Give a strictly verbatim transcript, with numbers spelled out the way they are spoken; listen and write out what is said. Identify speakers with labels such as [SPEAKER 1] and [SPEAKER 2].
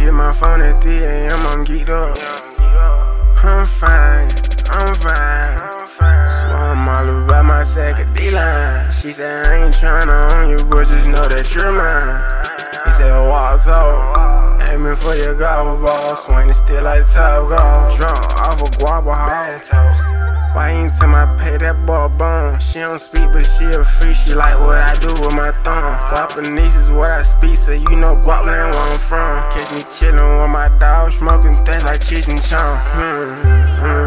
[SPEAKER 1] hit my phone at three A M, I'm geeked up. I'm fine, I'm fine. Swear I'm all about my second D-line. She said I ain't tryna own you, but just know that you're mine. He said walk tall, aiming for your golf ball, swinging still like top golf. Drunk off a GuWAP hole. Why ain't tell my pay that ball bone? She don't speak, but she a freak. She like what I do with my thumb. GuWAP is what I speak, so you know GuWAP land where I'm from. Catch me chillin' with my dog, smoking things like Cħ thirty-three cħ&Chœng. Hmm, hmm.